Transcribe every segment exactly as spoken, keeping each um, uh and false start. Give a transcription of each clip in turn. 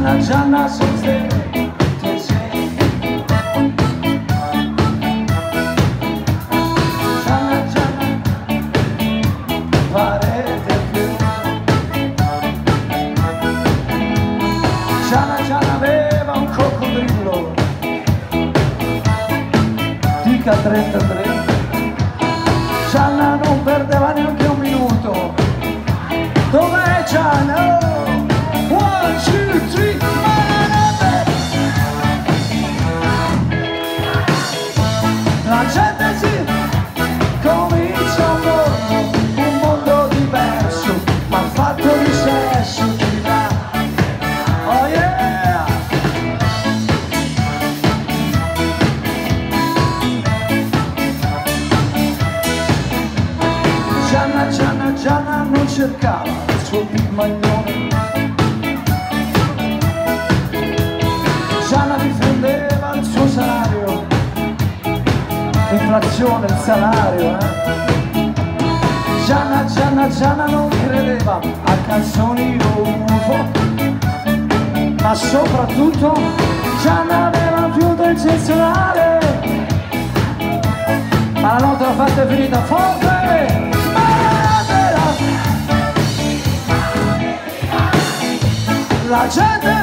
Gianna, Gianna, sono te, te sei. Gianna, Gianna, parete più. Gianna, Gianna aveva un coccodrillo, dica trentatré. Gianna non perdeva neanche un minuto. Dov'è Gianna? Oh, one, two, three, la gente si comincia un mondo, un mondo diverso, ma fatto di sesso ti dà. Oh yeah! Gianna, Gianna, Gianna non cercava il suo pigmaglione. Gianna difendeva il suo salario, l'inflazione, il salario, eh? Gianna, Gianna, Gianna non credeva a canzoni U F O, ma soprattutto Gianna aveva più del eccezionale. Ma la notte l'ha fatta è finita forte! La gente,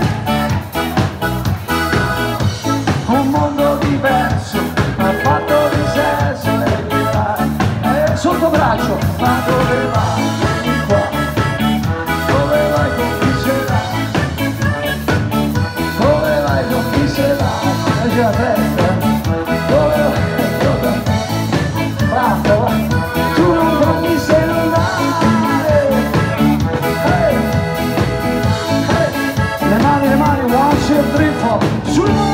un mondo diverso, ma fatto di sesso e di sotto braccio, ma dove vai? Vieni qua, dove vai con chi ce l'ha? Dove vai con chi ce l'ha? E c'è la testa, dove vai? Dove? Bravo, tu non con chi se ne va. Le mani, le mani, one, two, three, four.